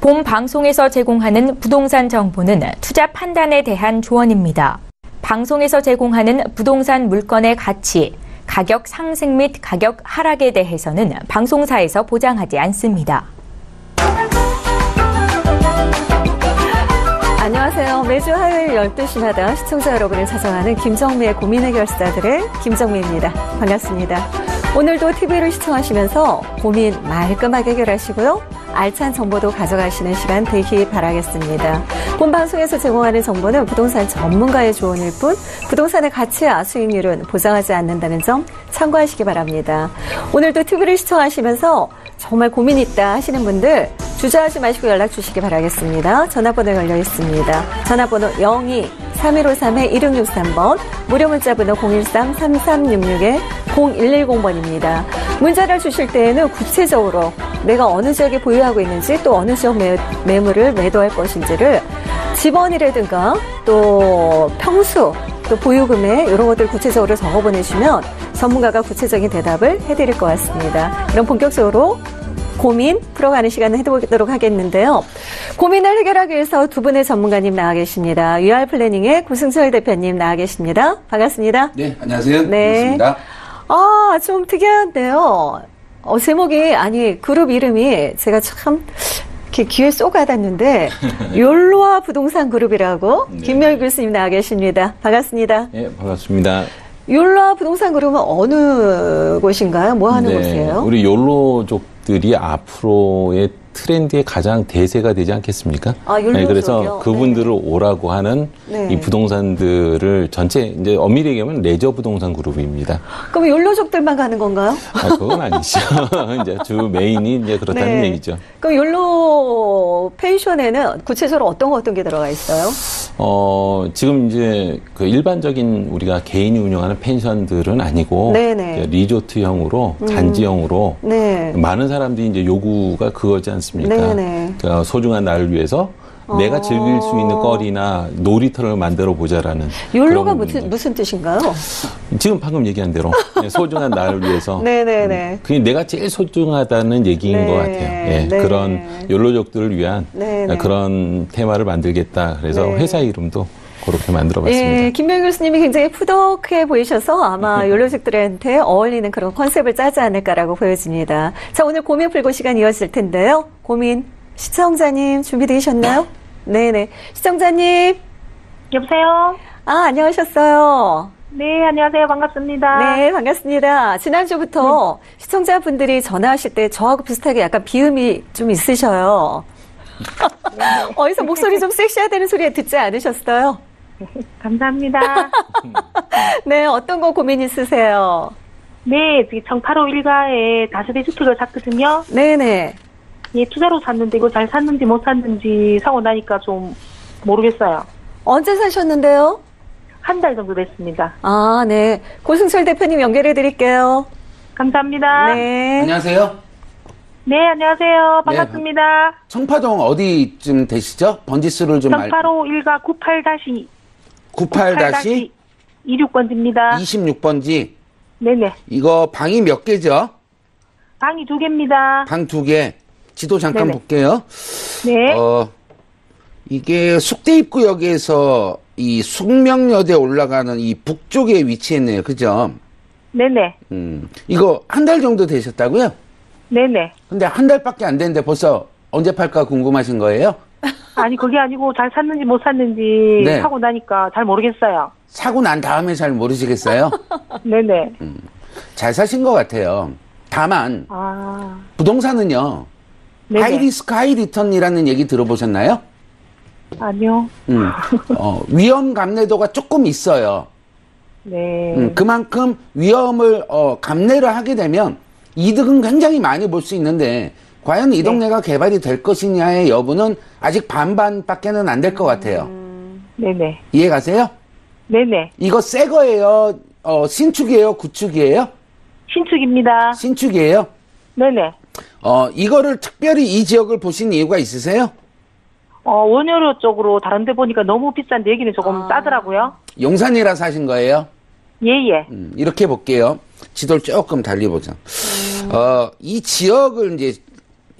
본 방송에서 제공하는 부동산 정보는 투자 판단에 대한 조언입니다. 방송에서 제공하는 부동산 물건의 가치, 가격 상승 및 가격 하락에 대해서는 방송사에서 보장하지 않습니다. 안녕하세요. 매주 화요일 12시마다 시청자 여러분을 찾아가는 김정미의 고민 해결사들의 김정미입니다. 반갑습니다. 오늘도 TV를 시청하시면서 고민 말끔하게 해결하시고요. 알찬 정보도 가져가시는 시간 되기 바라겠습니다. 본 방송에서 제공하는 정보는 부동산 전문가의 조언일 뿐 부동산의 가치와 수익률은 보장하지 않는다는 점 참고하시기 바랍니다. 오늘도 TV를 시청하시면서 정말 고민 있다 하시는 분들 주저하지 마시고 연락 주시기 바라겠습니다. 전화번호 열려 있습니다. 전화번호 02-3153-1663번, 무료 문자번호 013-3366-0110번입니다. 문자를 주실 때에는 구체적으로 내가 어느 지역에 보유하고 있는지 또 어느 지역 매물을 매도할 것인지를 집원이라든가 또 평수 또 보유금액 이런 것들 구체적으로 적어보내시면 전문가가 구체적인 대답을 해드릴 것 같습니다. 그럼 본격적으로 고민 풀어가는 시간을 해보도록 하겠는데요. 고민을 해결하기 위해서 두 분의 전문가님 나와 계십니다. UR플래닝의 구승철 대표님 나와 계십니다. 반갑습니다. 네, 안녕하세요. 네. 반갑습니다. 좀 특이한데요. 제목이 그룹 이름이 제가 참 이렇게 귀에 쏙 와닿는데 욜로와 부동산 그룹이라고 네. 김명희 교수님 나와 계십니다. 반갑습니다. 네, 반갑습니다. 욜로와 부동산 그룹은 어느 곳인가요? 뭐 하는 곳이에요? 우리 욜로족들이 앞으로의 트렌드의 가장 대세가 되지 않겠습니까? 네, 그래서 그분들을 네. 오라고 하는 네. 이 부동산들을 전체 이제 엄밀히 얘기하면 레저 부동산 그룹입니다. 그럼 욜로족들만 가는 건가요? 그건 아니죠. 이제 주 메인이 이제 그렇다는 네. 얘기죠. 그럼 욜로 펜션에는 구체적으로 어떤 게 들어가 있어요? 지금 이제 그 일반적인 우리가 개인이 운영하는 펜션들은 아니고 네네. 리조트형으로 잔지형으로 네. 많은 사람들이 이제 요구가 그거지 않습니까? 네네. 그러니까 소중한 나를 위해서 내가 즐길 수 있는 거리나 놀이터를 만들어 보자라는. 욜로가 무슨 뜻인가요? 지금 방금 얘기한 대로 소중한 나를 위해서. 네네네. 그게 내가 제일 소중하다는 얘기인 네. 것 같아요. 예, 네. 그런 욜로족들을 위한 네네. 그런 테마를 만들겠다. 그래서 네. 회사 이름도 그렇게 만들어봤습니다. 예, 김명희 교수님이 굉장히 푸덕해 보이셔서 아마 욜로족들한테 어울리는 그런 컨셉을 짜지 않을까라고 보여집니다. 자, 오늘 고민 풀고 시간 이어질 텐데요. 고민 시청자님 준비되셨나요? 네네. 시청자님. 여보세요? 안녕하셨어요. 네, 안녕하세요. 반갑습니다. 네, 반갑습니다. 지난주부터 시청자분들이 전화하실 때 저하고 비슷하게 약간 비음이 좀 있으셔요. 어디서 목소리 좀 섹시하다는 소리 듣지 않으셨어요? 감사합니다. 네, 어떤 거 고민 있으세요? 네, 정파로 일가에 다세대 주택을 샀거든요. 네네. 예, 투자로 샀는데 이거 잘 샀는지 못 샀는지 사고 나니까 좀 모르겠어요. 언제 사셨는데요? 한 달 정도 됐습니다. 네. 고승철 대표님 연결해 드릴게요. 감사합니다. 네. 안녕하세요. 네, 안녕하세요. 반갑습니다. 네. 청파동 어디쯤 되시죠? 번지수를 좀 청파로 일가 98-26번지입니다. 26번지. 네네. 이거 방이 몇 개죠? 방이 2개입니다. 방 2개. 지도 잠깐 네네. 볼게요. 네. 이게 숙대입구역에서 이 숙명여대 올라가는 이 북쪽에 위치했네요. 그죠? 네네. 이거 한 달 정도 되셨다고요? 네네. 근데 한 달밖에 안 됐는데 벌써 언제 팔까 궁금하신 거예요? 아니, 그게 아니고 잘 샀는지 못 샀는지 네. 사고 나니까 잘 모르겠어요. 사고 난 다음에 잘 모르시겠어요? 네네. 잘 사신 것 같아요. 다만 부동산은요. 네네. 하이 리스크 하이 리턴이라는 얘기 들어보셨나요? 아니요. 위험 감내도가 조금 있어요. 네. 그만큼 위험을 감내를 하게 되면 이득은 굉장히 많이 볼 수 있는데 과연 이 동네가 개발이 될 것이냐의 여부는 아직 반반밖에는 안 될 것 같아요. 네네. 이해 가세요? 네네. 이거 새 거예요? 신축이에요? 구축이에요? 신축입니다. 신축이에요? 네네. 이거를 특별히 이 지역을 보신 이유가 있으세요? 원효로 쪽으로 다른 데 보니까 너무 비싼데 여기는 조금 싸더라고요. 용산이라 사신 거예요? 예예. 이렇게 볼게요. 지도를 조금 달리 보자. 이 지역을 이제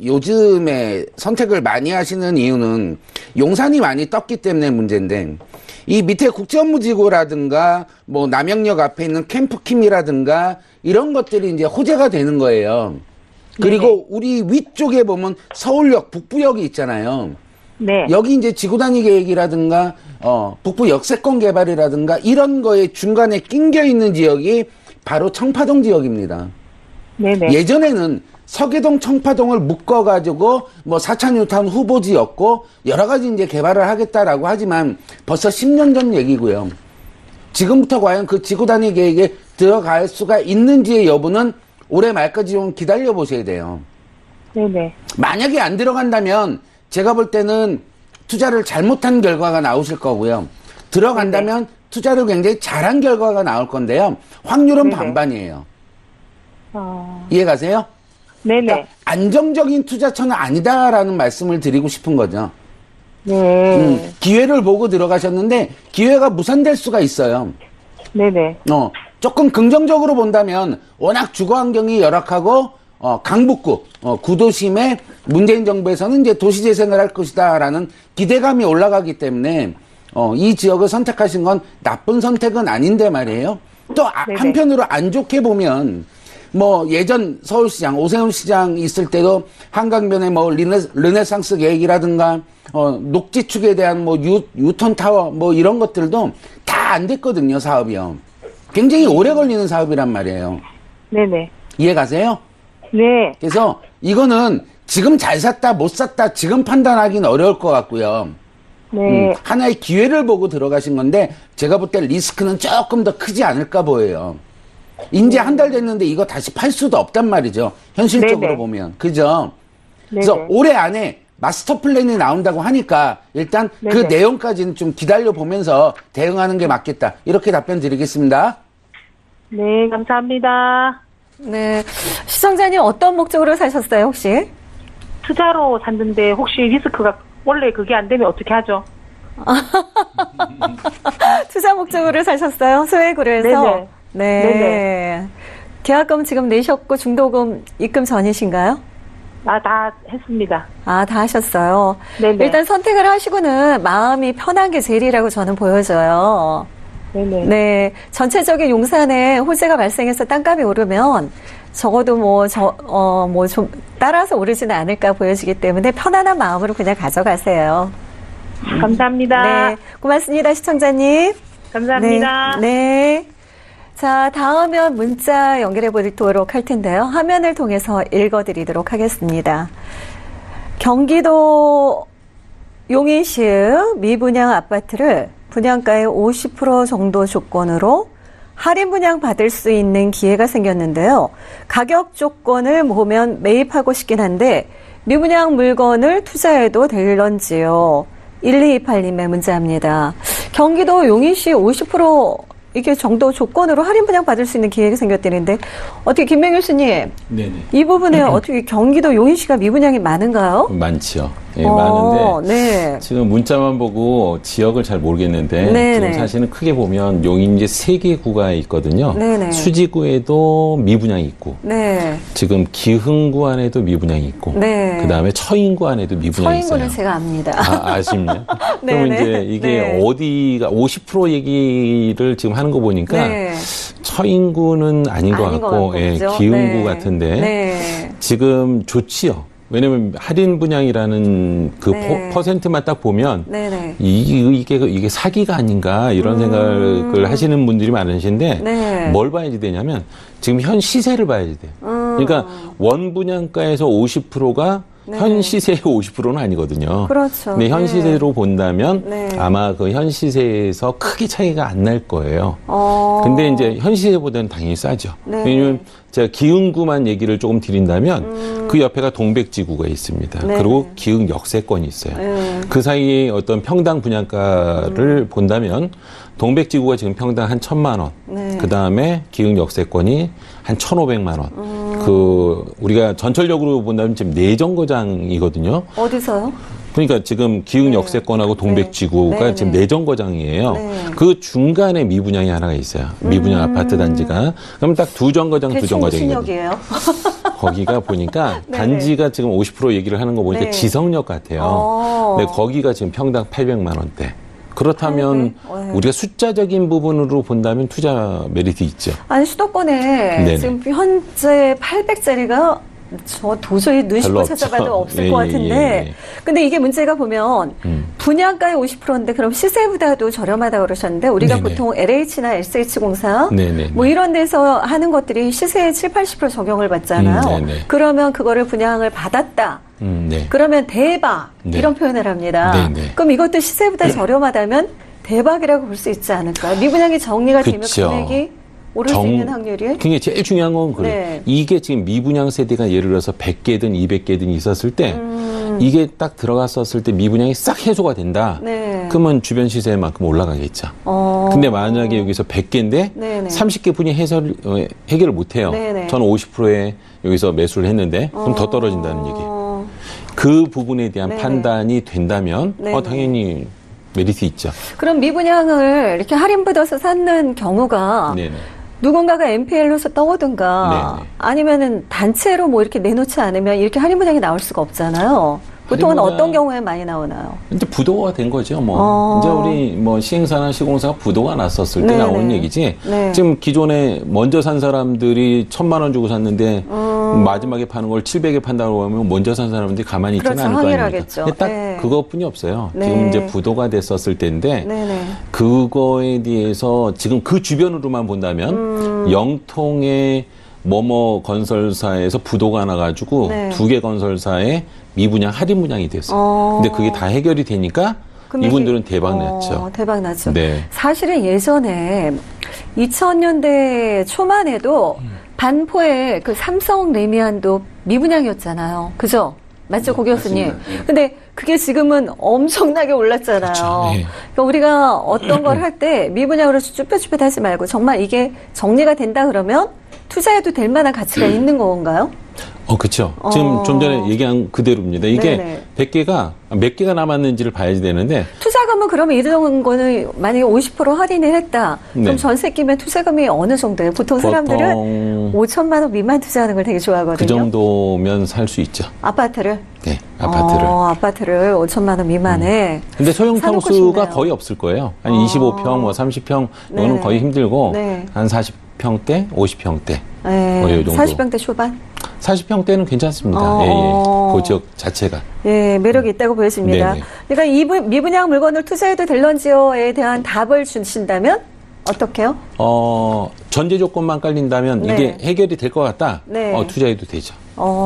요즘에 선택을 많이 하시는 이유는 용산이 많이 떴기 때문에 문제인데 이 밑에 국제업무지구라든가 뭐 남영역 앞에 있는 캠프킴이라든가 이런 것들이 이제 호재가 되는 거예요. 그리고 네네. 우리 위쪽에 보면 서울역, 북부역이 있잖아요. 네. 여기 이제 지구단위 계획이라든가 북부 역세권 개발이라든가 이런 거에 중간에 낑겨 있는 지역이 바로 청파동 지역입니다. 네네. 예전에는 서계동, 청파동을 묶어가지고 뭐 4차 뉴타운 후보지였고 여러 가지 이제 개발을 하겠다라고 하지만 벌써 10년 전 얘기고요. 지금부터 과연 그 지구단위 계획에 들어갈 수가 있는지의 여부는 올해 말까지 좀 기다려 보셔야 돼요. 네네. 만약에 안 들어간다면 제가 볼 때는 투자를 잘못한 결과가 나오실 거고요. 들어간다면 투자를 굉장히 잘한 결과가 나올 건데요. 확률은 네네. 반반이에요. 이해가세요? 네네. 그러니까 안정적인 투자처는 아니다라는 말씀을 드리고 싶은 거죠. 네. 기회를 보고 들어가셨는데 기회가 무산될 수가 있어요. 네네. 조금 긍정적으로 본다면 워낙 주거 환경이 열악하고 강북구 구도심에 문재인 정부에서는 이제 도시재생을 할 것이다라는 기대감이 올라가기 때문에 이 지역을 선택하신 건 나쁜 선택은 아닌데 말이에요. 또 한편으로 안 좋게 보면 뭐 예전 서울시장 오세훈 시장 있을 때도 한강변에 뭐 르네상스 계획이라든가 녹지축에 대한 뭐 유턴 타워 뭐 이런 것들도 다 안 됐거든요. 사업이요. 굉장히 오래 걸리는 사업이란 말이에요. 네네. 이해가세요? 네. 그래서 이거는 지금 잘 샀다 못 샀다 지금 판단하기는 어려울 것 같고요. 네. 하나의 기회를 보고 들어가신 건데 제가 볼 때 리스크는 조금 더 크지 않을까 보여요. 이제 한 달 됐는데 이거 다시 팔 수도 없단 말이죠. 현실적으로 네네. 보면. 그죠? 네네. 그래서 올해 안에 마스터 플랜이 나온다고 하니까 일단 그 네네. 내용까지는 좀 기다려 보면서 대응하는 게 맞겠다. 이렇게 답변 드리겠습니다. 네, 감사합니다. 네. 시청자님 어떤 목적으로 사셨어요, 혹시? 투자로 샀는데 혹시 리스크가 원래 그게 안 되면 어떻게 하죠? 투자 목적으로 사셨어요? 소액으로 해서? 네네. 네. 네네. 계약금 지금 내셨고 중도금 입금 전이신가요? 다 했습니다. 다 하셨어요. 네네. 일단 선택을 하시고는 마음이 편한 게 제일이라고 저는 보여져요. 네네. 네. 전체적인 용산에 호재가 발생해서 땅값이 오르면 적어도 좀 따라서 오르지는 않을까 보여지기 때문에 편안한 마음으로 그냥 가져가세요. 감사합니다. 네. 고맙습니다, 시청자님. 감사합니다. 네. 자, 다음은 문자 연결해 보도록 할 텐데요. 화면을 통해서 읽어드리도록 하겠습니다. 경기도 용인시 미분양 아파트를 분양가의 50% 정도 조건으로 할인 분양 받을 수 있는 기회가 생겼는데요. 가격 조건을 보면 매입하고 싶긴 한데 미분양 물건을 투자해도 될런지요. 1228님의 문자입니다. 경기도 용인시 50% 이게 정도 조건으로 할인 분양 받을 수 있는 기회가 생겼다는데 어떻게 김명 교수님 네네. 이 부분에 어떻게 경기도 용인시가 미분양이 많은가요? 많지요. 예, 많은데 네. 지금 문자만 보고 지역을 잘 모르겠는데 네네. 지금 사실은 크게 보면 용인제 3개 구가 있거든요. 네네. 수지구에도 미분양이 있고 네. 지금 기흥구 안에도 미분양이 있고 네. 그다음에 처인구 안에도 미분양이 있어요. 처인구는 제가 압니다. 아쉽네요. 네네. 그럼 이제 이게 네. 어디가 50% 얘기를 지금 하는 거 보니까 네. 처인구는 아닌 것 같고 예, 그죠? 기흥구 네. 같은데 네. 지금 좋지요. 왜냐면 할인 분양이라는 그 네. 퍼센트만 딱 보면 네네. 이게 사기가 아닌가 이런 생각을 하시는 분들이 많으신데 네. 뭘 봐야지 되냐면 지금 현 시세를 봐야지 돼요. 그러니까 원 분양가에서 50%가 네. 현 시세의 50%는 아니거든요. 그렇죠. 근데 현 네. 시세로 본다면 네. 아마 그 현 시세에서 크게 차이가 안 날 거예요. 근데 이제 현 시세보다는 당연히 싸죠. 네. 왜냐면 제가 기흥구만 얘기를 조금 드린다면 그 옆에가 동백지구가 있습니다. 네. 그리고 기흥 역세권이 있어요. 네. 그 사이에 어떤 평당 분양가를 본다면 동백지구가 지금 평당 한 1,000만 원. 네. 그 다음에 기흥 역세권이 한 1,500만 원. 우리가 전철적으로 본다면 지금 4정거장이거든요. 어디서요? 그러니까 지금 기흥 네. 역세권하고 동백지구가 네. 지금 네. 4정거장이에요. 네. 그 중간에 미분양이 하나가 있어요. 미분양 아파트 단지가. 그럼 딱 2정거장, 대충 무슨 2정거장이거든요. 역이에요? 거기가 보니까 네. 단지가 지금 50% 얘기를 하는 거 보니까 네. 지성역 같아요. 근데 거기가 지금 평당 800만 원대. 그렇다면 우리가 숫자적인 부분으로 본다면 투자 메리트 있죠. 아니 수도권에 네네. 지금 현재 800짜리가 저 도저히 눈 씻고 찾아봐도 없을 것 같은데 근데 이게 문제가 보면 분양가의 50%인데 그럼 시세보다도 저렴하다고 그러셨는데 우리가 네네. 보통 LH나 SH공사 네네. 뭐 이런 데서 하는 것들이 시세의 7, 80% 적용을 받잖아요. 네네. 그러면 그거를 분양을 받았다. 네. 그러면 대박 네. 이런 표현을 합니다. 네네. 그럼 이것도 시세보다 저렴하다면 대박이라고 볼 수 있지 않을까요? 미분양이 정리가 되면 그쵸. 금액이 오를 수 있는 확률이? 그게 제일 중요한 건 그래요. 네. 이게 지금 미분양 세대가 예를 들어서 100개든 200개든 있었을 때 이게 딱 들어갔었을 때 미분양이 싹 해소가 된다. 네. 그러면 주변 시세만큼 올라가겠죠. 근데 만약에 여기서 100개인데 네네. 30개 분이 해결을 못 해요. 네네. 저는 50%에 여기서 매수를 했는데 그럼 더 떨어진다는 얘기예요. 그 부분에 대한 네네. 판단이 된다면 네네. 당연히 메리트 있죠. 그럼 미분양을 이렇게 할인받아서 사는 경우가 네네. 누군가가 NPL로서 떠오든가 네네. 아니면은 단체로 뭐 이렇게 내놓지 않으면 이렇게 할인 분양이 나올 수가 없잖아요. 보통은 할인 분양- 어떤 경우에 많이 나오나요? 이제 부도가 된 거죠. 뭐 이제 우리 뭐 시행사나 시공사가 부도가 났었을 때 네네. 나오는 얘기지. 네. 지금 기존에 먼저 산 사람들이 1,000만 원 주고 샀는데 마지막에 파는 걸 700에 판다고 하면 먼저 산 사람들이 가만히 있지는 그렇죠. 않을 거 아닙니까? 항의하겠죠. 근데 딱 네. 그것뿐이 없어요. 네. 지금 이제 부도가 됐었을 때인데 네네. 그거에 대해서 지금 그 주변으로만 본다면 영통의 뭐뭐 건설사에서 부도가 나가지고 네. 2개 건설사에 미분양 할인 분양이 됐어요. 근데 그게 다 해결이 되니까 금액이- 이분들은 대박 났죠. 대박 났죠. 네. 사실은 예전에 2000년대 초만 해도 반포의 그 삼성 레미안도 미분양이었잖아요. 그죠? 맞죠, 고 교수님? 맞습니다. 근데 그게 지금은 엄청나게 올랐잖아요. 그렇죠. 네. 그러니까 우리가 어떤 걸 할 때 미분양으로 쭈뼛쭈뼛 하지 말고 정말 이게 정리가 된다 그러면 투자해도 될 만한 가치가 있는 건가요? 그렇죠. 지금 좀 전에 얘기한 그대로입니다. 이게 네네. 100개가 몇 개가 남았는지를 봐야 되는데 투자금은 그러면 이런 거는 만약에 50% 할인을 했다. 그럼 네. 전세 끼면 투자금이 어느 정도예요? 보통 사람들은 5천만 원 미만 투자하는 걸 되게 좋아하거든요. 그 정도면 살 수 있죠. 아파트를? 네, 아파트를. 아파트를 5천만 원 미만에. 근데 소형 사놓고 평수가 싶네요. 거의 없을 거예요. 한 25평, 뭐 30평, 이거는 네네. 거의 힘들고, 네. 한 40평대, 50평대. 네. 뭐 이 정도. 40평대 초반? 40평대는 괜찮습니다. 예, 예. 그 지역 자체가. 예, 매력이 있다고 보여집니다. 네네. 그러니까 미분양 물건을 투자해도 될런지요에 대한 답을 주신다면 어떻게요? 전제 조건만 깔린다면 네. 이게 해결이 될 것 같다. 네. 투자해도 되죠.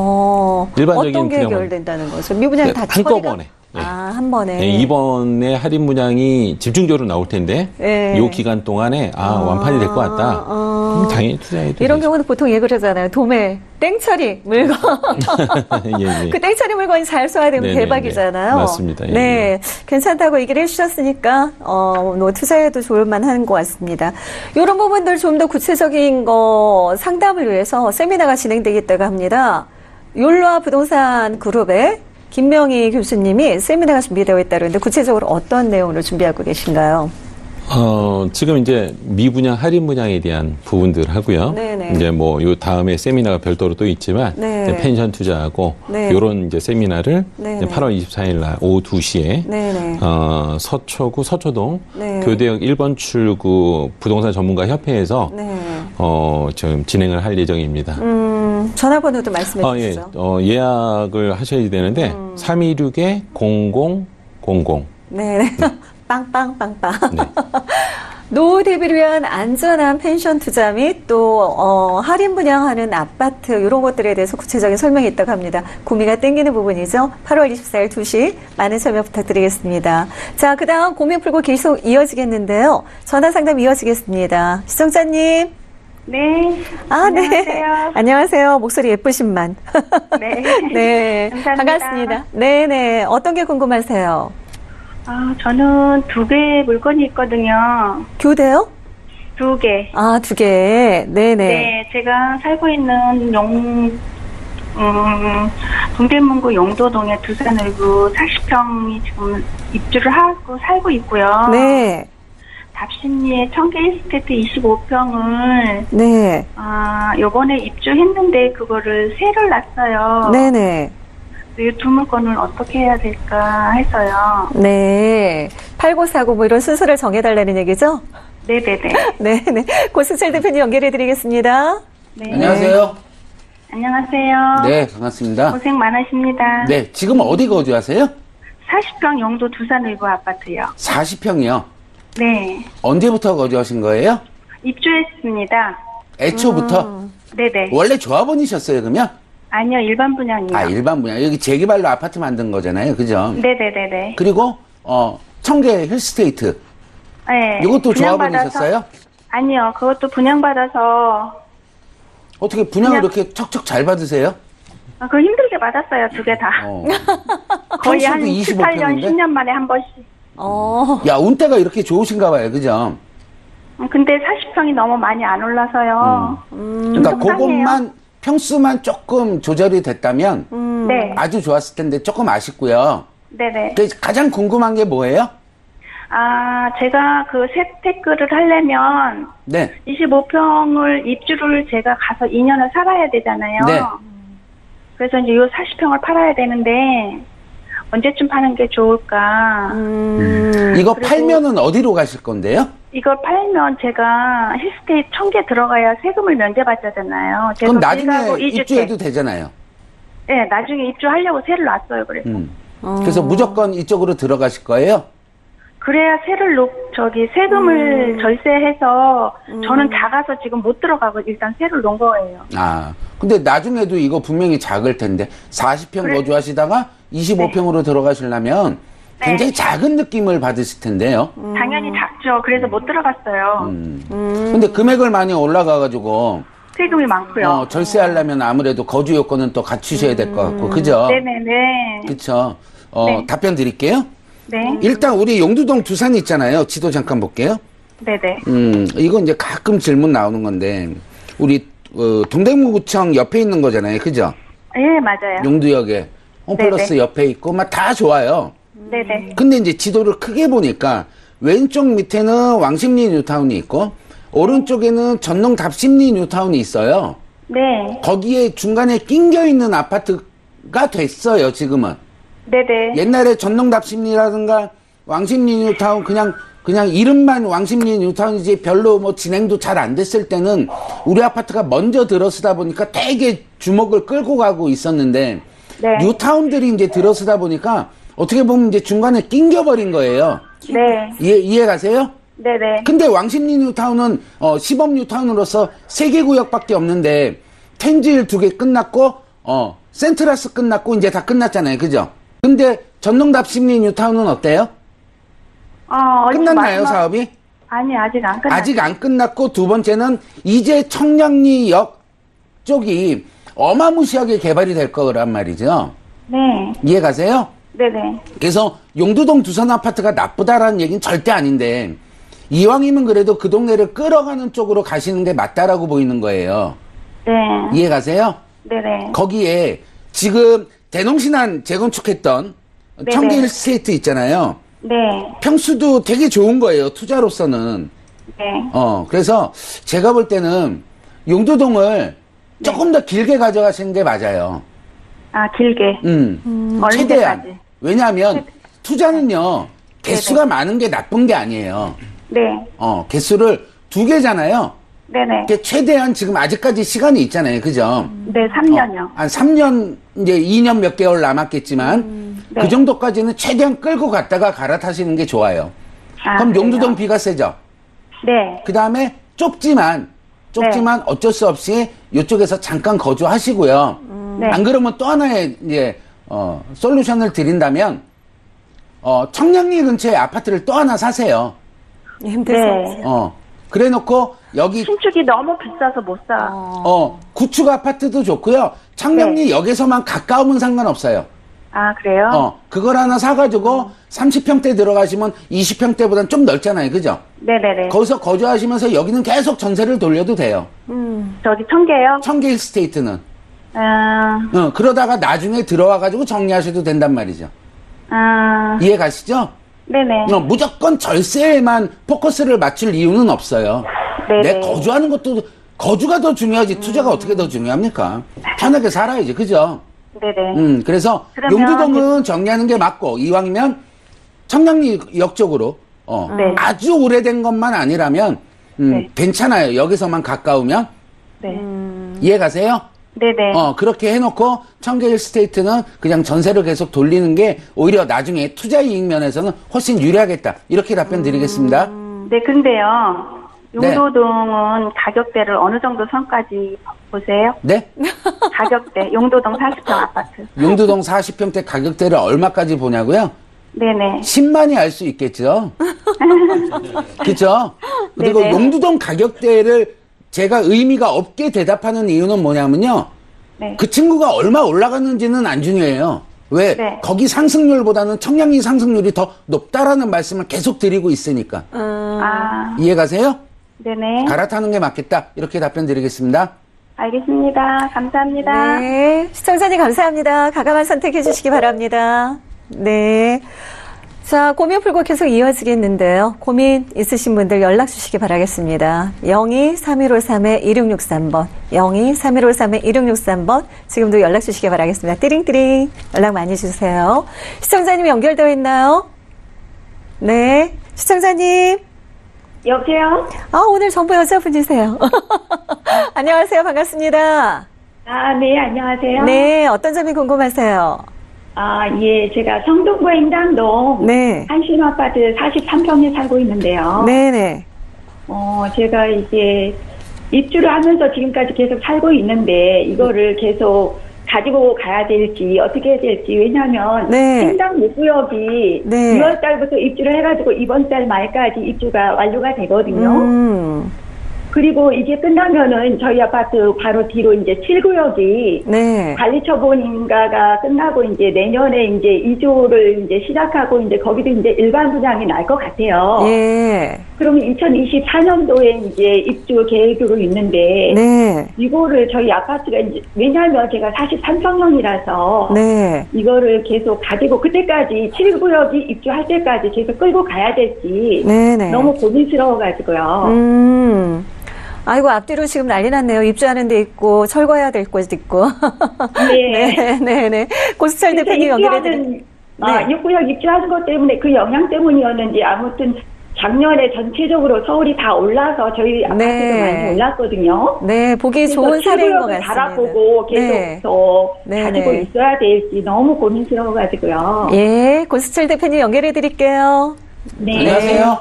어떤 일반적인 게 분양은- 해결된다는 거죠? 미분양 다 한꺼번에. 네. 한 번에. 네, 이번에 할인 분양이 집중적으로 나올 텐데, 네. 이 기간 동안에, 완판이 될 것 같다. 그럼 당연히 투자해도 이런 되죠. 경우는 보통 얘기를 하잖아요. 도매, 땡처리 물건. 예, 예. 그 땡처리 물건이 잘 소화되면 네네네. 대박이잖아요. 맞습니다. 예, 네. 예. 괜찮다고 얘기를 해주셨으니까, 뭐 투자해도 좋을 만한 것 같습니다. 이런 부분들 좀 더 구체적인 거 상담을 위해서 세미나가 진행되겠다고 합니다. 욜로아 부동산 그룹의 김명희 교수님이 세미나가 준비되어 있다고 하는데 구체적으로 어떤 내용을 준비하고 계신가요? 지금 이제 미분양, 할인 분양에 대한 부분들 하고요. 네네. 이제 뭐 요 다음에 세미나가 별도로 또 있지만 네. 이제 펜션 투자하고 네. 요런 이제 세미나를 네네. 이제 8월 24일 날 오후 2시에 네네. 서초구 서초동 네. 교대역 1번 출구 부동산 전문가 협회에서 네. 지금 진행을 할 예정입니다. 전화번호도 말씀해 주시죠. 예. 예약을 하셔야 되는데 326-0000. 네. 빵빵빵빵. 네. 노후 대비를 위한 안전한 펜션 투자 및 또 할인 분양하는 아파트 이런 것들에 대해서 구체적인 설명이 있다고 합니다. 구미가 땡기는 부분이죠. 8월 24일 2시 많은 참여 부탁드리겠습니다. 자, 그다음 고민 풀고 계속 이어지겠는데요. 전화 상담 이어지겠습니다. 시청자님. 네. 네. 안녕하세요. 안녕하세요. 목소리 예쁘신만. 네. 네. 감사합니다. 반갑습니다. 네네. 어떤 게 궁금하세요? 저는 2개의 물건이 있거든요. 교대요? 2개. 2개. 네네. 네, 제가 살고 있는 동대문구 용도동의 두산을구 40평이 지금 입주를 하고 살고 있고요. 네. 답심리에 청계 힐스테이트 25평을 네. 요번에 입주했는데 그거를 세를 놨어요. 네네. 이 두 물건을 어떻게 해야 될까 해서요. 네. 8949 뭐 이런 순서를 정해달라는 얘기죠? 네네네. 네네. 고승철 대표님 연결해드리겠습니다. 네. 안녕하세요. 안녕하세요. 네, 반갑습니다. 고생 많으십니다. 네, 지금 어디 거주하세요? 40평 영도 두산 일부 아파트요. 40평이요. 네. 언제부터 거주하신 거예요? 입주했습니다. 애초부터? 네네. 원래 조합원이셨어요, 그러면? 아니요, 일반 분양이요. 일반 분양. 여기 재개발로 아파트 만든 거잖아요, 그죠? 네네네네. 그리고, 청계 힐스테이트. 네. 이것도 분양받아서- 조합원이셨어요? 아니요, 그것도 분양받아서, 어떻게 분양을 이렇게 척척 잘 받으세요? 그거 힘들게 받았어요, 두 개 다. 거의 한 평수도 7, 8년, 25평인데? 10년 만에 한 번씩. 야, 운때가 이렇게 좋으신가 봐요, 그죠? 근데 40평이 너무 많이 안 올라서요. 그러니까 그것만, 평수만 조금 조절이 됐다면 네. 아주 좋았을 텐데 조금 아쉽고요. 네네. 가장 궁금한 게 뭐예요? 제가 그 재테크를 하려면 네. 25평을 입주를 제가 가서 2년을 살아야 되잖아요. 네. 그래서 이제 이 40평을 팔아야 되는데 언제쯤 파는 게 좋을까? 이거 팔면은 어디로 가실 건데요? 이걸 팔면 제가 힐스테이트 청계 들어가야 세금을 면제받잖아요. 그럼 나중에 1가구 2주택. 입주해도 되잖아요. 네, 나중에 입주하려고 세를 놨어요. 그래서. 그래서 무조건 이쪽으로 들어가실 거예요? 그래야 세금을 절세해서 저는 작아서 지금 못 들어가고 일단 세를 놓은 거예요. 근데 나중에도 이거 분명히 작을 텐데 40평 거주하시다가 25평으로 들어가시려면 굉장히 작은 느낌을 받으실 텐데요. 당연히 작죠. 그래서 못 들어갔어요. 근데 금액을 많이 올라가가지고 세금이 많고요. 절세하려면 아무래도 거주 요건은 또 갖추셔야 될 것 같고, 그죠? 네네네. 그쵸. 네. 답변 드릴게요. 네. 일단 우리 용두동 두산 있잖아요. 지도 잠깐 볼게요. 네네. 이거 이제 가끔 질문 나오는 건데, 우리, 동대문구청 옆에 있는 거잖아요. 그죠? 네, 맞아요. 용두역에. 홈플러스 네네. 옆에 있고, 막 다 좋아요. 네네. 근데 이제 지도를 크게 보니까, 왼쪽 밑에는 왕십리 뉴타운이 있고, 오른쪽에는 전농 답심리 뉴타운이 있어요. 네. 거기에 중간에 낑겨 있는 아파트가 됐어요, 지금은. 네네. 옛날에 전농 답심리라든가 왕십리 뉴타운 그냥 이름만 왕십리 뉴타운이지 별로 뭐 진행도 잘 안 됐을 때는 우리 아파트가 먼저 들어서다 보니까 되게 주목을 끌고 가고 있었는데 네. 뉴타운들이 이제 들어서다 보니까 어떻게 보면 이제 중간에 낑겨버린 거예요. 네. 이해 가세요? 네네. 근데 왕십리 뉴타운은 시범 뉴타운으로서 3개 구역밖에 없는데 텐즈힐 2개 끝났고 센트라스 끝났고 이제 다 끝났잖아요. 그죠? 근데 전농 답심리 뉴타운은 어때요? 끝났나요, 사업이? 아니, 아직 안 끝났어요. 아직 안 끝났고 두 번째는 이제 청량리역 쪽이 어마무시하게 개발이 될 거란 말이죠. 네. 이해 가세요? 네네. 그래서 용두동 두산 아파트가 나쁘다라는 얘기는 절대 아닌데 이왕이면 그래도 그 동네를 끌어가는 쪽으로 가시는 게 맞다라고 보이는 거예요. 네. 이해 가세요? 네네. 거기에 지금 대농신안 재건축했던 네네. 청계 힐스테이트 있잖아요. 네. 평수도 되게 좋은 거예요. 투자로서는. 네. 그래서 제가 볼 때는 용두동을 조금 더 길게 가져가시는 게 맞아요. 길게. 최대한. 언제까지? 왜냐하면 투자는요, 개수가 많은 게 나쁜 게 아니에요. 네. 개수를 2개잖아요. 네네. 최대한 지금 아직까지 시간이 있잖아요. 그죠? 네, 3년요. 한 3년, 이제 2년 몇 개월 남았겠지만, 네. 그 정도까지는 최대한 끌고 갔다가 갈아타시는 게 좋아요. 그럼 그래요? 용두동 비가 세죠? 네. 그 다음에 좁지만 어쩔 수 없이 이쪽에서 잠깐 거주하시고요. 네. 안 그러면 또 하나의 이제, 솔루션을 드린다면, 청량리 근처에 아파트를 또 하나 사세요. 힘들죠. 네. 그래 놓고 여기 신축이 너무 비싸서 못 사. 구축 아파트도 좋고요. 청량리 역에서만 가까우면 상관없어요. 그래요? 그걸 하나 사가지고 30평대 들어가시면 20평대보다는 좀 넓잖아요. 그죠? 네네네. 거기서 거주하시면서 여기는 계속 전세를 돌려도 돼요. 저기 청계요? 청계 힐스테이트는. 그러다가 나중에 들어와가지고 정리하셔도 된단 말이죠. 이해 가시죠? 네네. 무조건 절세에만 포커스를 맞출 이유는 없어요. 네네. 내 거주하는 것도 거주가 더 중요하지 투자가 어떻게 더 중요합니까? 편하게 살아야지, 그죠? 네네. 그래서 그러면 용두동은 정리하는 게 맞고 이왕이면 청량리역 쪽으로 네. 아주 오래된 것만 아니라면 네. 괜찮아요. 여기서만 가까우면 네. 이해 가세요? 네네. 그렇게 해놓고 청계일 스테이트는 그냥 전세를 계속 돌리는 게 오히려 나중에 투자 이익 면에서는 훨씬 유리하겠다. 이렇게 답변 드리겠습니다. 네, 근데요. 용도동은 가격대를 어느 정도 선까지 보세요? 네? 가격대, 용도동 40평 아파트. 용두동 40평대 가격대를 얼마까지 보냐고요? 네네. 10만이 알 수 있겠죠? 그죠? 그리고 네네. 용두동 가격대를 제가 의미가 없게 대답하는 이유는 뭐냐면요. 네. 그 친구가 얼마 올라갔는지는 안 중요해요. 왜? 네. 거기 상승률보다는 청량리 상승률이 더 높다라는 말씀을 계속 드리고 있으니까. 이해 가세요? 네네. 갈아타는 게 맞겠다. 이렇게 답변 드리겠습니다. 알겠습니다. 감사합니다. 네. 시청자님 감사합니다. 과감한 선택해 주시기 바랍니다. 네. 자, 고민 풀고 계속 이어지겠는데요. 고민 있으신 분들 연락 주시기 바라겠습니다. 02-3153-2663번, 02-3153-2663번, 지금도 연락 주시기 바라겠습니다. 띠링띠링 연락 많이 주세요. 시청자님 연결되어 있나요? 네. 시청자님. 여보세요? 오늘 전부 여자분이세요. 안녕하세요. 반갑습니다. 네, 안녕하세요. 네. 어떤 점이 궁금하세요? 예, 제가 성동구 행당동 네. 한신 아파트 43평에 살고 있는데요. 네네. 제가 이제 입주를 하면서 지금까지 계속 살고 있는데 이거를 계속 가지고 가야 될지 어떻게 해야 될지 왜냐하면 네. 행당 6구역이 네. 6월 달부터 입주를 해가지고 이번 달 말까지 입주가 완료가 되거든요. 그리고 이게 끝나면은 저희 아파트 바로 뒤로 이제 7구역이 네. 관리처분인가가 끝나고 이제 내년에 이제 이주를 이제 시작하고 이제 거기도 이제 일반 분양이 날 것 같아요. 예. 그러면 2024년도에 이제 입주 계획으로 있는데 네. 이거를 저희 아파트가 이제 왜냐하면 제가 43평형이라서 네. 이거를 계속 가지고 그때까지 7구역이 입주할 때까지 계속 끌고 가야 될지 네네. 너무 고민스러워가지고요. 아이고, 앞뒤로 지금 난리 났네요. 입주하는 데 있고, 철거해야 될 곳 있고. 네. 네네네. 고수철 대표님 연결해드릴게요. 네. 6구역 입주하는 것 때문에 그 영향 때문이었는지 아무튼 작년에 전체적으로 서울이 다 올라서 저희 아파트도 많이 올랐거든요. 네, 보기 좋은 사례인 것 같습니다. 달아보고 계속 더 가지고 있어야 될지 너무 고민스러워가지고요. 예, 고수철 대표님 연결해드릴게요. 네. 안녕하세요.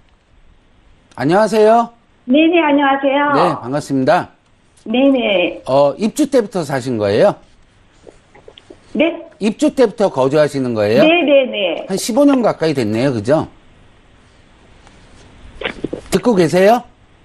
안녕하세요. 네네, 안녕하세요. 네, 반갑습니다. 네네. 입주 때부터 사신 거예요? 네? 입주 때부터 거주하시는 거예요? 네네네. 한 15년 가까이 됐네요, 그죠? 듣고 계세요?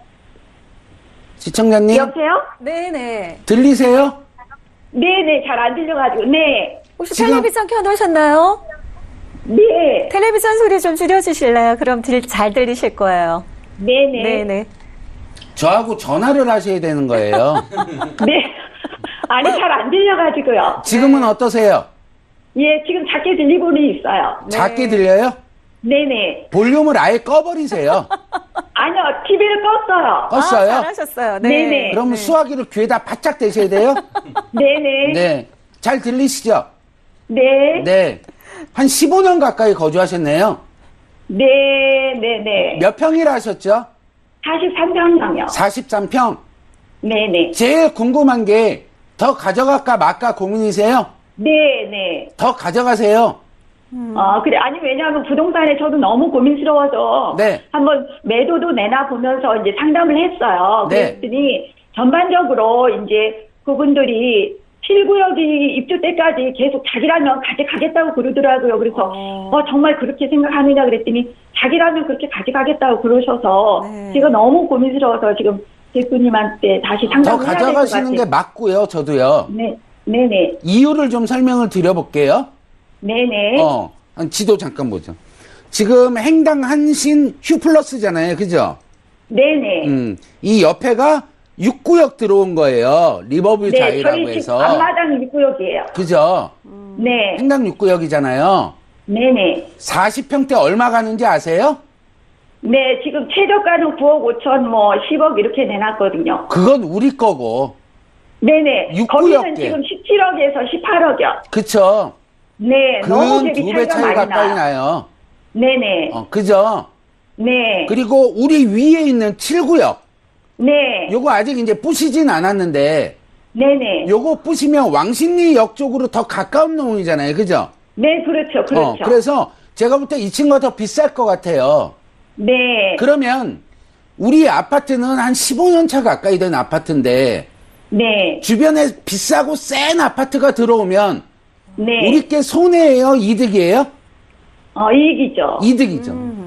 시청자님? 여보세요? 네네. 들리세요? 네네, 잘 안 들려가지고, 네. 혹시 텔레비전 켜놓으셨나요? 네. 텔레비전 소리 좀 줄여주실래요? 그럼 잘 들리실 거예요. 네네. 네네. 저하고 전화를 하셔야 되는 거예요. 네. 아니, 잘 안 들려가지고요. 지금은 어떠세요? 예, 지금 작게 들리고는 있어요. 작게 들려요? 네네. 볼륨을 아예 꺼버리세요. 아니요, TV를 껐어요. 껐어요? 잘하셨어요. 네. 네네. 그러면 수화기를 귀에다 바짝 대셔야 돼요? 네네. 네. 잘 들리시죠? 네. 네. 한 15년 가까이 거주하셨네요. 네네네. 몇 평이라 하셨죠? 43평형이요. 43평. 네네. 제일 궁금한 게 더 가져갈까 말까 고민이세요? 네네. 더 가져가세요. 그래. 아니, 왜냐하면 부동산에 저도 너무 고민스러워서. 네. 한번 매도도 내놔보면서 이제 상담을 했어요. 네. 그랬더니 전반적으로 이제 그분들이 7구역이 입주 때까지 계속 자기라면 가져가겠다고 그러더라고요. 그래서 정말 그렇게 생각하느냐 그랬더니 자기라면 그렇게 가져가겠다고 그러셔서 제가 너무 고민스러워서 지금 대표님한테 다시 상담을 더 해야 될 것 같아요. 가져가시는 게 맞고요, 저도요. 네, 네네. 이유를 좀 설명을 드려볼게요. 네네. 한 지도 잠깐 보죠. 지금 행당 한신 휴플러스잖아요, 그죠? 네네. 이 옆에가 6구역 들어온 거예요. 리버뷰 자이라고 저희 집 해서. 앞마당 6구역이에요. 그죠? 네. 행당 6구역이잖아요. 네네. 40평대 얼마 가는지 아세요? 네, 지금 최저가는 9억 5천, 뭐 10억 이렇게 내놨거든요. 그건 우리 거고. 네네. 6구역대. 거기는 지금 17억에서 18억이요. 그쵸. 네, 너무 대비 2배 차이 많이 가까이 나요. 나요. 네네. 그죠? 네. 그리고 우리 위에 있는 7구역. 네. 요거 아직 이제 부시진 않았는데, 네네. 요거 부시면 왕십리역 쪽으로 더 가까운 놈이잖아요. 그죠? 네, 그렇죠. 그렇죠. 그래서 제가 볼 때 이 친구가 더 비쌀 것 같아요. 네. 그러면 우리 아파트는 한 15년 차 가까이 된 아파트인데, 네. 주변에 비싸고 센 아파트가 들어오면, 네. 우리께 손해예요? 이득이에요? 이익이죠. 이득이죠.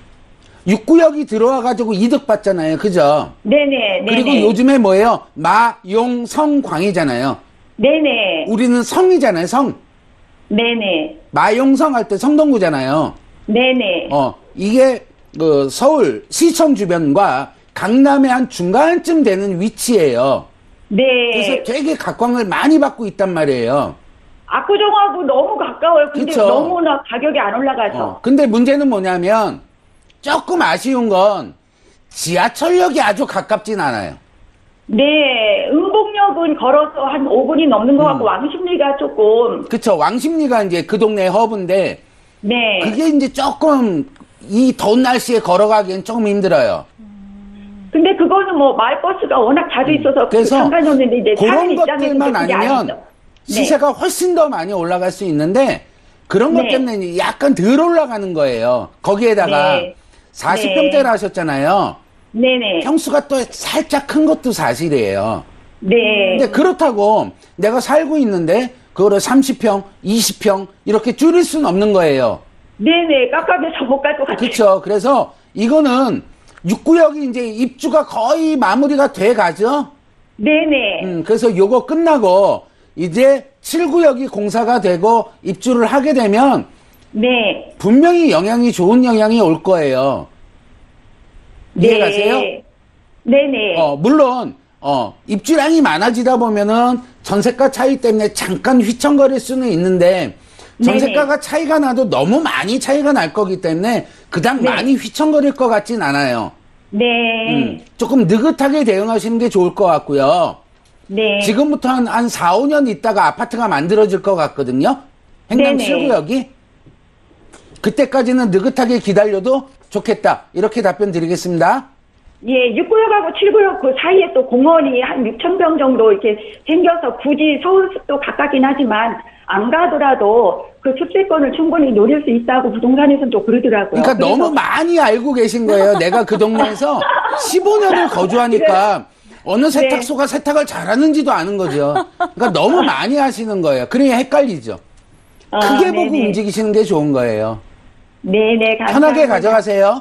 6구역이 들어와가지고 이득 받잖아요. 그죠? 네네. 그리고 네네. 요즘에 뭐예요? 마, 용, 성, 광이잖아요. 네네. 우리는 성이잖아요. 성. 네네. 마용성 할 때 성동구잖아요. 네네. 이게 그 서울 시청 주변과 강남의 한 중간쯤 되는 위치예요. 네. 그래서 되게 각광을 많이 받고 있단 말이에요. 압구정하고 너무 가까워요. 근데 그쵸? 너무나 가격이 안 올라가서. 근데 문제는 뭐냐면 조금 아쉬운 건 지하철역이 아주 가깝진 않아요. 네. 응봉역은 걸어서 한 5분이 넘는 것 같고 왕십리가 조금. 그쵸. 왕십리가 이제 그 동네 허브인데 네. 그게 이제 조금 이 더운 날씨에 걸어가기엔 조금 힘들어요. 근데 그거는 뭐 마을버스가 워낙 자주 있어서 그래서 상관이 없는데 이제 그런 사람 입장에서 것들만 그게 아니면 아니죠. 시세가 훨씬 더 많이 올라갈 수 있는데 그런 것 네. 때문에 약간 덜 올라가는 거예요. 거기에다가 네. 40평대를 하셨잖아요. 네네. 평수가 또 살짝 큰 것도 사실이에요. 네. 근데 그렇다고 내가 살고 있는데 그거를 30평, 20평 이렇게 줄일 수는 없는 거예요. 네네. 깜깜해서 못 갈 것 같아요. 그렇죠. 그래서 이거는 6구역이 이제 입주가 거의 마무리가 돼 가죠. 네네. 그래서 요거 끝나고 이제 7구역이 공사가 되고 입주를 하게 되면 네. 분명히 좋은 영향이 올 거예요. 이해가세요? 네네. 물론 입주량이 많아지다 보면은 전세가 차이 때문에 잠깐 휘청거릴 수는 있는데 전세가가 차이가 나도 너무 많이 차이가 날 거기 때문에 그닥 많이 휘청거릴 것 같진 않아요. 네. 조금 느긋하게 대응하시는 게 좋을 것 같고요. 네. 지금부터 한 4, 5년 있다가 아파트가 만들어질 것 같거든요. 행남 네네. 7구역이. 그때까지는 느긋하게 기다려도 좋겠다. 이렇게 답변 드리겠습니다. 예, 6구역하고 7구역 그 사이에 또 공원이 한 6,000평 정도 이렇게 생겨서 굳이 서울숲도 가깝긴 하지만 안 가더라도 그 습세권을 충분히 노릴 수 있다고 부동산에서는 또 그러더라고요. 그러니까 너무 많이 알고 계신 거예요. 내가 그 동네에서 15년을 거주하니까 어느 세탁소가 세탁을 잘하는지도 아는 거죠. 그러니까 너무 많이 하시는 거예요. 그러니 헷갈리죠. 크게 보고 움직이시는 게 좋은 거예요. 네네, 감사합니다. 편하게 가져가세요.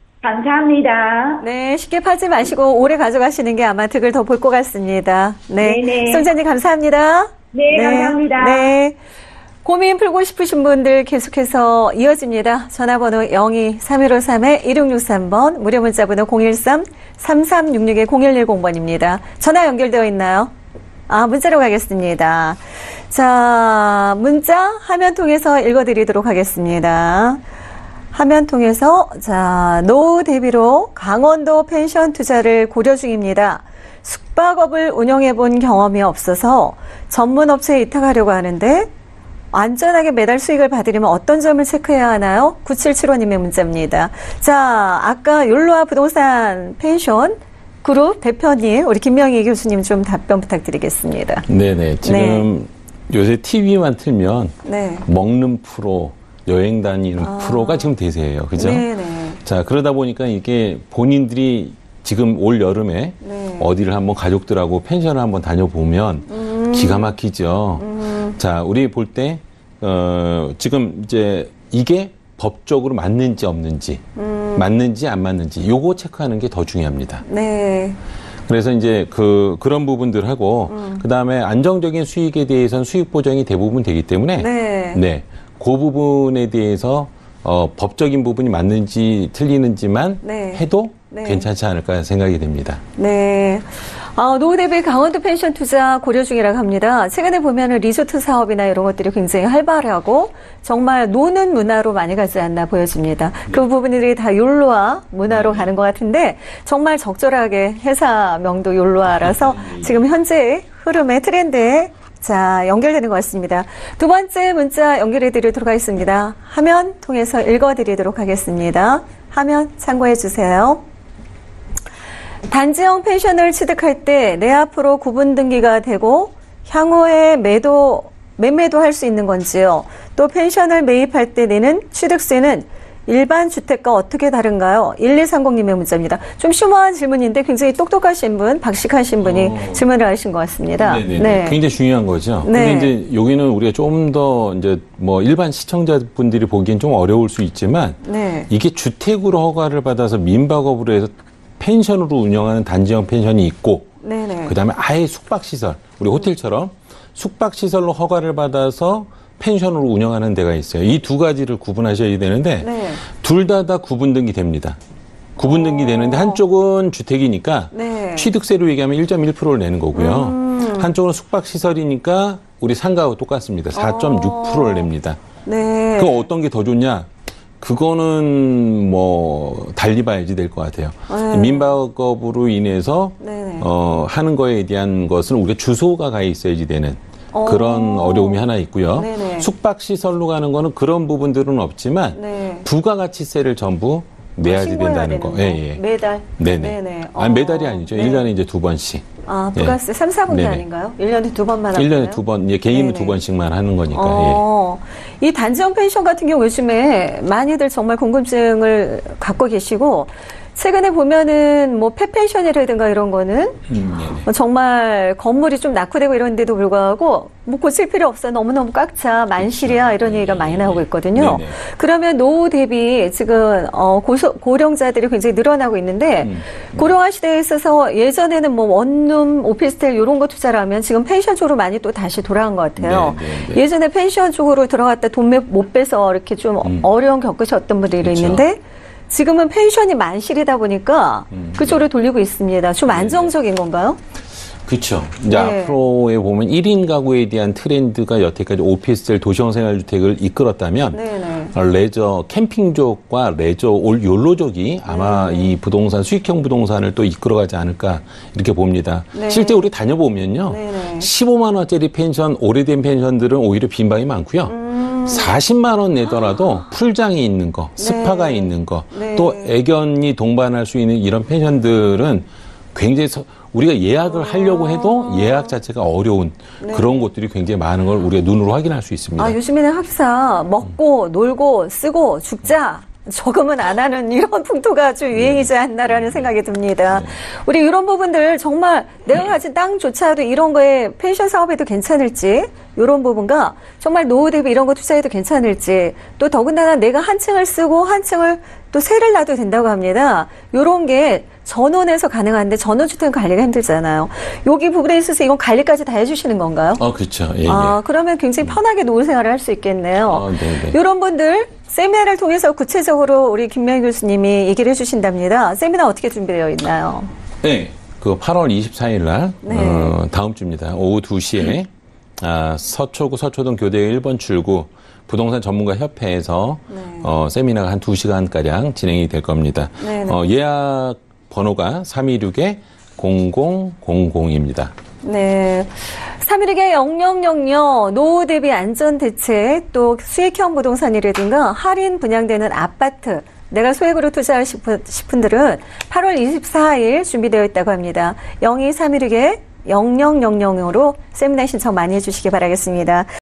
감사합니다. 네, 쉽게 팔지 마시고 오래 가져가시는 게 아마 득을 더 볼 것 같습니다. 네. 네네. 시청자님 감사합니다. 네, 감사합니다. 네. 고민 풀고 싶으신 분들 계속해서 이어집니다. 전화번호 02-3153-1663번, 무료 문자번호 013-3366-0110번입니다. 전화 연결되어 있나요? 문자로 가겠습니다. 자, 문자 화면 통해서 읽어드리도록 하겠습니다. 화면 통해서, 자, 노후 대비로 강원도 펜션 투자를 고려 중입니다. 숙박업을 운영해 본 경험이 없어서 전문 업체에 위탁하려고 하는데 안전하게 매달 수익을 받으려면 어떤 점을 체크해야 하나요? 9775님의 문자입니다. 자, 아까 율로아 부동산 펜션 그룹 대표님, 우리 김명희 교수님 좀 답변 부탁드리겠습니다. 네네. 지금 요새 TV만 틀면 먹는 프로, 여행 다니는 프로가 지금 대세예요. 그죠? 네네. 자, 그러다 보니까 이게 본인들이 지금 올 여름에 어디를 한번 가족들하고 펜션을 한번 다녀보면 기가 막히죠. 자, 우리 볼 때, 지금 이제 이게 법적으로 맞는지 없는지, 맞는지 안 맞는지, 요거 체크하는 게 더 중요합니다. 네. 그래서 이제 그런 부분들하고, 그 다음에 안정적인 수익에 대해서는 수익 보장이 대부분 되기 때문에, 네. 그 부분에 대해서, 법적인 부분이 맞는지 틀리는지만 해도 괜찮지 않을까 생각이 됩니다. 네. 노후 대비 강원도 펜션 투자 고려 중이라고 합니다. 최근에 보면은 리조트 사업이나 이런 것들이 굉장히 활발하고 정말 노는 문화로 많이 가지 않나 보여집니다. 그 부분들이 다 욜로화 문화로 가는 것 같은데 정말 적절하게 회사명도 욜로화라서 지금 현재 흐름의 트렌드에 자, 연결되는 것 같습니다. 두 번째 문자 연결해 드리도록 하겠습니다. 화면 통해서 읽어 드리도록 하겠습니다. 화면 참고해 주세요. 단지형 펜션을 취득할 때 내 앞으로 구분 등기가 되고 향후에 매매도 할 수 있는 건지요. 또 펜션을 매입할 때 내는 취득세는 일반 주택과 어떻게 다른가요? 1230님의 문자입니다. 좀 심오한 질문인데 굉장히 똑똑하신 분, 박식하신 분이 질문을 하신 것 같습니다. 네. 굉장히 중요한 거죠. 네. 근데 이제 여기는 우리가 좀 더 이제 뭐 일반 시청자분들이 보기엔 좀 어려울 수 있지만 네. 이게 주택으로 허가를 받아서 민박업으로 해서 펜션으로 운영하는 단지형 펜션이 있고 네네. 그다음에 아예 숙박시설, 우리 호텔처럼 숙박시설로 허가를 받아서 펜션으로 운영하는 데가 있어요. 이 두 가지를 구분하셔야 되는데 네. 둘 다 구분 등기 됩니다. 구분 등기 되는데 한쪽은 주택이니까 네. 취득세로 얘기하면 1.1%를 내는 거고요. 한쪽은 숙박시설이니까 우리 상가하고 똑같습니다. 4.6%를 냅니다. 네. 그럼 어떤 게 더 좋냐? 그거는 뭐 달리 봐야지 될 것 같아요. 민박업으로 인해서 하는 거에 대한 것은 우리가 주소가 가 있어야지 되는 그런 어려움이 하나 있고요. 네네. 숙박시설로 가는 거는 그런 부분들은 없지만 네. 부가가치세를 전부 내야지 된다는 거. 예. 매달? 네네. 아니, 매달이 아니죠. 네. 1년에 이제 2번씩. 부가세 3, 4분기 네네. 아닌가요? 1년에 2번만 하나요? 1년에 2번, 예, 개인은 네네. 2번씩만 하는 거니까. 이 단지형 펜션 같은 경우 요즘에 많이들 정말 궁금증을 갖고 계시고 최근에 보면은 뭐 펫펜션이라든가 이런 거는 정말 건물이 좀 낙후되고 이런데도 불구하고 뭐 고칠 필요 없어 너무너무 꽉 차 만실이야 이런 얘기가 많이 나오고 있거든요. 네네. 그러면 노후 대비 지금 고령자들이 굉장히 늘어나고 있는데 고령화 시대에 있어서 예전에는 뭐 원룸 오피스텔 이런 거 투자를 하면 지금 펜션 쪽으로 많이 또 다시 돌아간 것 같아요. 네네. 예전에 펜션 쪽으로 들어갔다 돈 못 빼서 이렇게 좀 어려움 겪으셨던 분들이 그렇죠. 있는데 지금은 펜션이 만실이다 보니까 그쪽으로 돌리고 있습니다. 좀 안정적인 건가요? 그렇죠. 이제 앞으로에 보면 1인 가구에 대한 트렌드가 여태까지 오피스텔 도시형 생활주택을 이끌었다면 레저 캠핑족과 레저 욜로족이 아마 이 부동산 수익형 부동산을 또 이끌어가지 않을까 이렇게 봅니다. 실제 우리 다녀보면요. 15만 원짜리 펜션, 오래된 펜션들은 오히려 빈방이 많고요. 40만 원 내더라도 풀장이 있는 거, 스파가 있는 거, 또 애견이 동반할 수 있는 이런 펜션들은 굉장히 우리가 예약을 하려고 해도 예약 자체가 어려운 그런 곳들이 굉장히 많은 걸 우리가 눈으로 확인할 수 있습니다. 요즘에는 항상 먹고 놀고 쓰고 죽자. 저금은 안 하는 이런 풍토가 좀 유행이지 않나라는 생각이 듭니다. 우리 이런 부분들 정말 내가 가진 땅조차도 이런 거에 펜션 사업해도 괜찮을지 이런 부분과 정말 노후 대비 이런 거 투자해도 괜찮을지 또 더군다나 내가 한 층을 쓰고 한 층을 또 세를 놔도 된다고 합니다. 이런 게 전원에서 가능한데 전원주택은 관리가 힘들잖아요. 여기 부분에 있어서 이건 관리까지 다 해주시는 건가요? 그렇죠. 예. 그러면 굉장히 편하게 노후 생활을 할 수 있겠네요. 네네. 이런 분들 세미나를 통해서 구체적으로 우리 김명희 교수님이 얘기를 해주신답니다. 세미나 어떻게 준비되어 있나요? 네, 그 8월 24일 날 다음 주입니다. 오후 2시에 서초구 서초동 교대 1번 출구 부동산 전문가 협회에서 세미나가 한 2시간가량 진행이 될 겁니다. 예약 번호가 316-0000입니다. 네. 316-0000 노후 대비 안전 대책 또 수익형 부동산이라든가 할인 분양되는 아파트 내가 소액으로 투자하고 싶은 들은 8월 24일 준비되어 있다고 합니다. 02-316-0000으로 세미나 신청 많이 해주시기 바라겠습니다.